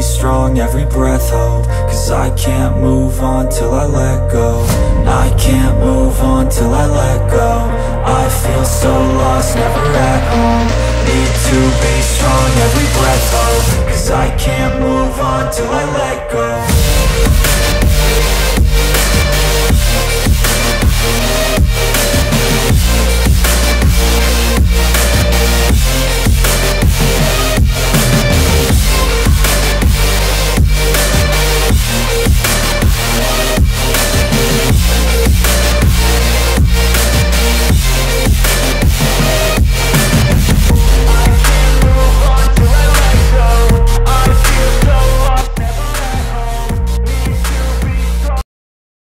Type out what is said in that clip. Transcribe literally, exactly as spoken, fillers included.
strong, every breath hold, cause I can't move on till I let go. I can't move on till I let go. I feel so lost, never at home. Need to be strong, every breath hold, cause I can't move on till I let go.